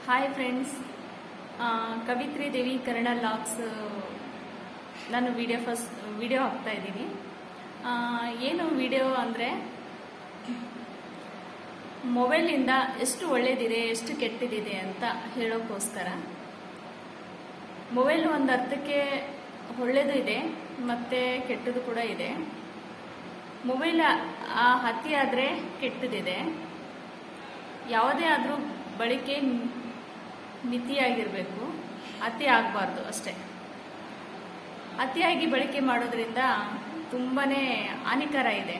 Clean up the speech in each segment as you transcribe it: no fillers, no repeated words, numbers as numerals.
Hi friends, Kavitri Devi Kannada logs ನಾನು video ಹಾಕ್ತಾ ಇದ್ದೀನಿ. ಏನು ವಿಡಿಯೋ ಅಂದರೆ, ಮೊಬೈಲಿಂದ ಎಷ್ಟು ಒಳ್ಳೇದಿದೆ ಎಷ್ಟು ಕೆಟ್ಟದಿದೆ ಅಂತ ಹೇಳೋಕ್ಕೋಸ್ಕರ. ಮೊಬೈಲ್ ಒಂದು ಅರ್ಥಕ್ಕೆ ಒಳ್ಳೇದು ಇದೆ ಮತ್ತು ಕೆಟ್ಟದ್ದು ಕೂಡ ಇದೆ. ಮೊಬೈಲ್ ಅತಿ ಆದರೆ ಕೆಟ್ಟದಿದೆ. ಯಾವುದೇ ಆದರೂ ಬಳಕೆ ಮಿತಿಯಾಗಿರಬೇಕು, ಅತಿ ಆಗಬಾರ್ದು ಅಷ್ಟೇ. ಅತಿಯಾಗಿ ಬಳಕೆ ಮಾಡೋದ್ರಿಂದ ತುಂಬಾ ಹಾನಿಕರ ಇದೆ.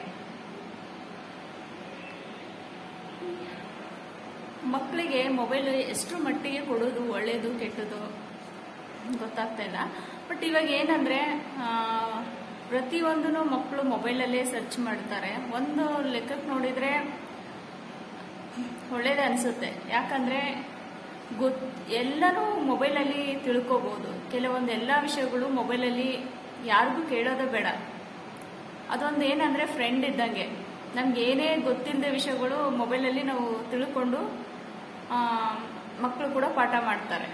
ಮಕ್ಕಳಿಗೆ ಮೊಬೈಲ್ ಎಷ್ಟು ಮಟ್ಟಿಗೆ ಕೊಡೋದು ಒಳ್ಳೆಯದು ಕೆಟ್ಟದ್ದು ಗೊತ್ತಾಗ್ತಾ ಇಲ್ಲ. ಬಟ್ ಇವಾಗ ಏನಂದರೆ, ಪ್ರತಿಯೊಂದೂ ಮಕ್ಕಳು ಮೊಬೈಲಲ್ಲೇ ಸರ್ಚ್ ಮಾಡ್ತಾರೆ. ಒಂದು ಲೆಕ್ಕಕ್ಕೆ ನೋಡಿದರೆ ಒಳ್ಳೇದೇ ಅನಿಸುತ್ತೆ. ಯಾಕಂದರೆ ಎಲ್ಲನೂ ಮೊಬೈಲಲ್ಲಿ ತಿಳ್ಕೊಬೋದು. ಕೆಲವೊಂದು ಎಲ್ಲ ವಿಷಯಗಳು ಮೊಬೈಲಲ್ಲಿ ಯಾರಿಗೂ ಕೇಳೋದೇ ಬೇಡ. ಅದೊಂದು ಏನಂದರೆ ಫ್ರೆಂಡ್ ಇದ್ದಂಗೆ. ನಮ್ಗೆ ಏನೇ ಗೊತ್ತಿಲ್ಲದ ವಿಷಯಗಳು ಮೊಬೈಲಲ್ಲಿ ನಾವು ತಿಳ್ಕೊಂಡು ಮಕ್ಕಳು ಕೂಡ ಪಾಠ ಮಾಡ್ತಾರೆ.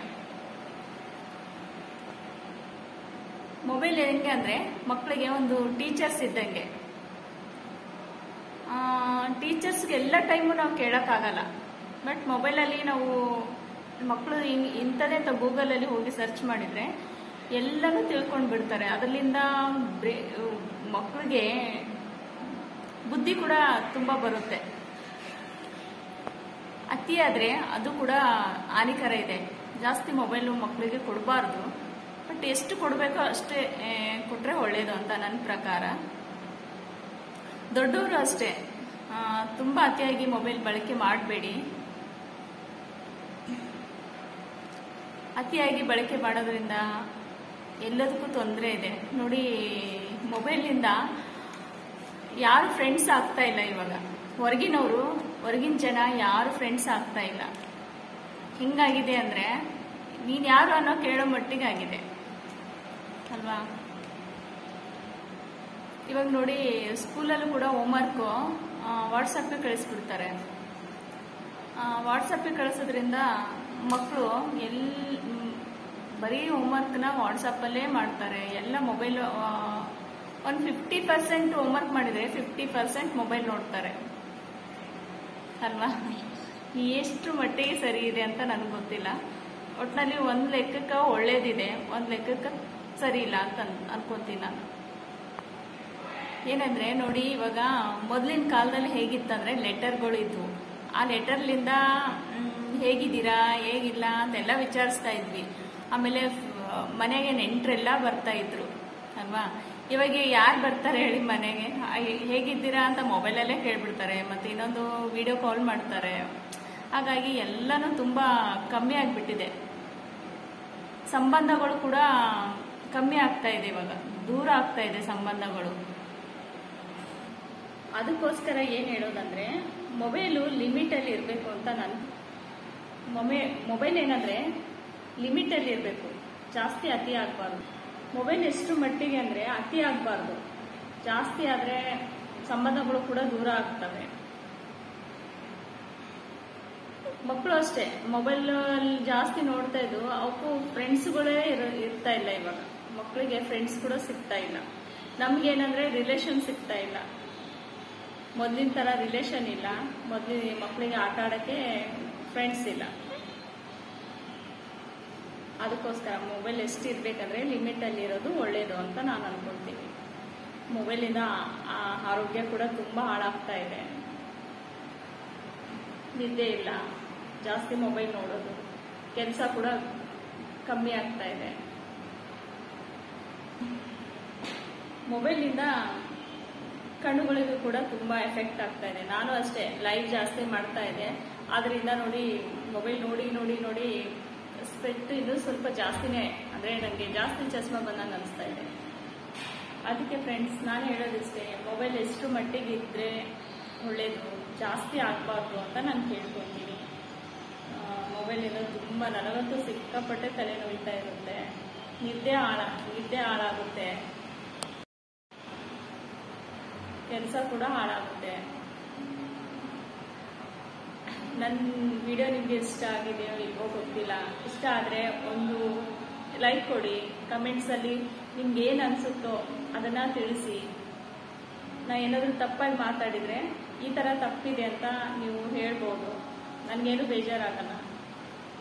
ಮೊಬೈಲ್ ಹೆಂಗೆ ಅಂದರೆ, ಮಕ್ಕಳಿಗೆ ಒಂದು ಟೀಚರ್ಸ್ ಇದ್ದಂಗೆ. ಟೀಚರ್ಸ್ಗೆ ಎಲ್ಲ ಟೈಮು ನಾವು ಕೇಳೋಕ್ಕಾಗಲ್ಲ. ಬಟ್ ಮೊಬೈಲಲ್ಲಿ ನಾವು ಮಕ್ಕಳು ಇಂಥದೇ ಗೂಗಲಲ್ಲಿ ಹೋಗಿ ಸರ್ಚ್ ಮಾಡಿದರೆ ಎಲ್ಲನೂ ತಿಳ್ಕೊಂಡು ಬಿಡ್ತಾರೆ. ಅದರಿಂದ ಮಕ್ಕಳಿಗೆ ಬುದ್ಧಿ ಕೂಡ ತುಂಬ ಬರುತ್ತೆ. ಅತಿ ಆದರೆ ಅದು ಕೂಡ ಹಾನಿಕರ ಇದೆ. ಜಾಸ್ತಿ ಮೊಬೈಲು ಮಕ್ಕಳಿಗೆ ಕೊಡಬಾರ್ದು. ಬಟ್ ಎಷ್ಟು ಕೊಡಬೇಕೋ ಅಷ್ಟೇ ಕೊಟ್ಟರೆ ಒಳ್ಳೆಯದು ಅಂತ ನನ್ನ ಪ್ರಕಾರ. ದೊಡ್ಡವರು ಅಷ್ಟೇ, ತುಂಬ ಅತಿಯಾಗಿ ಮೊಬೈಲ್ ಬಳಕೆ ಮಾಡಬೇಡಿ. ಅತಿಯಾಗಿ ಬಳಕೆ ಮಾಡೋದ್ರಿಂದ ಎಲ್ಲದಕ್ಕೂ ತೊಂದರೆ ಇದೆ. ನೋಡಿ, ಮೊಬೈಲಿಂದ ಯಾರು ಫ್ರೆಂಡ್ಸ್ ಆಗ್ತಾ ಇಲ್ಲ. ಇವಾಗ ಹೊರಗಿನ ಜನ ಯಾರು ಫ್ರೆಂಡ್ಸ್ ಆಗ್ತಾ ಇಲ್ಲ. ಹಿಂಗಾಗಿದೆ ಅಂದರೆ, ನೀನು ಯಾರು ಅನ್ನೋ ಕೇಳೋ ಮಟ್ಟಿಗೆ ಆಗಿದೆ ಅಲ್ವಾ. ಇವಾಗ ನೋಡಿ, ಸ್ಕೂಲಲ್ಲೂ ಕೂಡ ಹೋಮ್ವರ್ಕು ವಾಟ್ಸಪ್ಗೆ ಕಳಿಸ್ಬಿಡ್ತಾರೆ. ವಾಟ್ಸಪ್ಗೆ ಕಳಿಸೋದ್ರಿಂದ ಮಕ್ಕಳು ಬರೀ ಹೋಮ್ವರ್ಕ್ನ ವಾಟ್ಸಪ್ಪಲ್ಲೇ ಮಾಡ್ತಾರೆ. ಎಲ್ಲ ಮೊಬೈಲ್ ಒಂದು 50% ಹೋಮ್ವರ್ಕ್ ಮಾಡಿದರೆ 50% ಮೊಬೈಲ್ ನೋಡ್ತಾರೆ ಅಲ್ವಾ. ಎಷ್ಟು ಮಟ್ಟಿಗೆ ಸರಿ ಇದೆ ಅಂತ ನನಗೆ ಗೊತ್ತಿಲ್ಲ. ಒಟ್ಟಿನಲ್ಲಿ ಒಂದು ಲೆಕ್ಕಕ್ಕೆ ಒಳ್ಳೇದಿದೆ, ಒಂದು ಲೆಕ್ಕಕ್ಕೆ ಸರಿ ಇಲ್ಲ ಅಂತ ಅನ್ಕೋತೀನಿ ನಾನು. ಏನಂದರೆ ನೋಡಿ, ಇವಾಗ ಮೊದಲಿನ ಕಾಲದಲ್ಲಿ ಹೇಗಿತ್ತಂದರೆ ಲೆಟರ್ಗಳು ಇದ್ವು. ಆ ಲೆಟರ್ಲಿಂದ ಹೇಗಿದ್ದೀರಾ ಹೇಗಿಲ್ಲ ಅಂತೆಲ್ಲ ವಿಚಾರಿಸ್ತಾ ಇದ್ವಿ. ಆಮೇಲೆ ಮನೆಗೆ ನೆಂಟರೆಲ್ಲ ಬರ್ತಾ ಇದ್ರು ಅಲ್ವಾ. ಇವಾಗ ಯಾರು ಬರ್ತಾರೆ ಹೇಳಿ ಮನೆಗೆ? ಹೇಗಿದ್ದೀರಾ ಅಂತ ಮೊಬೈಲಲ್ಲೇ ಕೇಳ್ಬಿಡ್ತಾರೆ. ಮತ್ತು ಇನ್ನೊಂದು ವಿಡಿಯೋ ಕಾಲ್ ಮಾಡ್ತಾರೆ. ಹಾಗಾಗಿ ಎಲ್ಲನೂ ತುಂಬ ಕಮ್ಮಿ ಆಗಿಬಿಟ್ಟಿದೆ. ಸಂಬಂಧಗಳು ಕೂಡ ಕಮ್ಮಿ ಆಗ್ತಾ ಇದೆ. ಇವಾಗ ದೂರ ಆಗ್ತಾ ಇದೆ ಸಂಬಂಧಗಳು. ಅದಕ್ಕೋಸ್ಕರ ಏನು ಹೇಳೋದಂದರೆ, ಮೊಬೈಲು ಲಿಮಿಟಲ್ಲಿ ಇರಬೇಕು ಅಂತ ನಾನು. ಮೊಬೈಲ್ ಏನಂದರೆ ಲಿಮಿಟಲ್ಲಿ ಇರಬೇಕು, ಜಾಸ್ತಿ ಅತಿ ಆಗಬಾರ್ದು. ಮೊಬೈಲ್ ಎಷ್ಟು ಮಟ್ಟಿಗೆ ಅಂದರೆ ಅತಿ ಆಗಬಾರ್ದು. ಜಾಸ್ತಿ ಆದರೆ ಸಂಬಂಧಗಳು ಕೂಡ ದೂರ ಆಗ್ತವೆ. ಮಕ್ಕಳು ಅಷ್ಟೇ, ಮೊಬೈಲಲ್ಲಿ ಜಾಸ್ತಿ ನೋಡ್ತಾ ಇದ್ದು ಅವಕ್ಕೂ ಫ್ರೆಂಡ್ಸ್ಗಳೇ ಇರ್ತಾ ಇಲ್ಲ. ಇವಾಗ ಮಕ್ಕಳಿಗೆ ಫ್ರೆಂಡ್ಸ್ ಕೂಡ ಸಿಗ್ತಾ ಇಲ್ಲ. ನಮಗೇನಂದರೆ ರಿಲೇಷನ್ ಸಿಗ್ತಾ ಇಲ್ಲ. ಮೊದಲಿನ ಥರ ರಿಲೇಷನ್ ಇಲ್ಲ. ಮಕ್ಕಳಿಗೆ ಆಟ ಆಡೋಕ್ಕೆ ಫ್ರೆಂಡ್ಸ್ ಇಲ್ಲ. ಅದಕ್ಕೋಸ್ಕರ ಮೊಬೈಲ್ ಎಷ್ಟು ಇರಬೇಕಂದ್ರೆ ಲಿಮಿಟಲ್ಲಿ ಇರೋದು ಒಳ್ಳೆಯದು ಅಂತ ನಾನು ಅನ್ಕೊಳ್ತೀನಿ. ಮೊಬೈಲಿಂದ ಆರೋಗ್ಯ ಕೂಡ ತುಂಬ ಹಾಳಾಗ್ತಾ ಇದೆ. ನಿದ್ದೆ ಇಲ್ಲ, ಜಾಸ್ತಿ ಮೊಬೈಲ್ ನೋಡೋದು, ಕೆಲಸ ಕೂಡ ಕಮ್ಮಿ ಆಗ್ತಾ ಇದೆ. ಮೊಬೈಲಿಂದ ಕಣ್ಣುಗಳಿಗೂ ಕೂಡ ತುಂಬ ಎಫೆಕ್ಟ್ ಆಗ್ತಾ ಇದೆ. ನಾನು ಅಷ್ಟೇ ಲೈವ್ ಜಾಸ್ತಿ ಮಾಡ್ತಾ ಇದೆ. ಆದ್ದರಿಂದ ನೋಡಿ, ಮೊಬೈಲ್ ನೋಡಿ ನೋಡಿ ನೋಡಿ ಸ್ಪೆಕ್ಟ್ ಇನ್ನೂ ಸ್ವಲ್ಪ ಜಾಸ್ತಿನೇ, ಅಂದರೆ ನನಗೆ ಜಾಸ್ತಿ ಚಸ್ಮಾ ಬಂದಂಗೆ ಅನಿಸ್ತಾ ಇದೆ. ಅದಕ್ಕೆ ಫ್ರೆಂಡ್ಸ್, ನಾನು ಹೇಳೋದಿಷ್ಟೇ, ಮೊಬೈಲ್ ಎಷ್ಟು ಮಟ್ಟಿಗೆ ಇದ್ದರೆ ಒಳ್ಳೆಯದು, ಜಾಸ್ತಿ ಆಗಬಾರ್ದು ಅಂತ ನಾನು ಕೇಳ್ಕೊತೀನಿ. ಮೊಬೈಲಿಂದ ತುಂಬ ನನಗಂತೂ ಸಿಕ್ಕಾಪಟ್ಟೆ ತಲೆ ನೋಯ್ತಾ ಇರುತ್ತೆ. ನಿದ್ದೆ ಹಾಳಾಗುತ್ತೆ, ಕೆಲಸ ಕೂಡ ಹಾಳಾಗುತ್ತೆ. ನನ್ನ ವಿಡಿಯೋ ನಿಮಗೆ ಇಷ್ಟ ಆಗಿದೆಯೋ ಇಲ್ವೋ ಗೊತ್ತಿಲ್ಲ. ಇಷ್ಟ ಆದರೆ ಒಂದು ಲೈಕ್ ಕೊಡಿ, ಕಮೆಂಟ್ಸಲ್ಲಿ ನಿಮ್ಗೆ ಏನು ಅನಿಸುತ್ತೋ ಅದನ್ನು ತಿಳಿಸಿ. ನಾ ಏನಾದರೂ ತಪ್ಪಾಗಿ ಮಾತಾಡಿದರೆ ಈ ಥರ ತಪ್ಪಿದೆ ಅಂತ ನೀವು ಹೇಳ್ಬೋದು, ನನಗೇನು ಬೇಜಾರಾಗಲ್ಲ.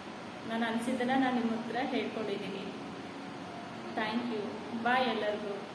ನಾನು ಅನಿಸಿದ್ದನ್ನು ನಾನು ನಿಮ್ಮ ಹತ್ರ ಹೇಳ್ಕೊಂಡಿದ್ದೀನಿ. Thank you. ಬಾಯ್ ಎಲ್ಲರಿಗೂ.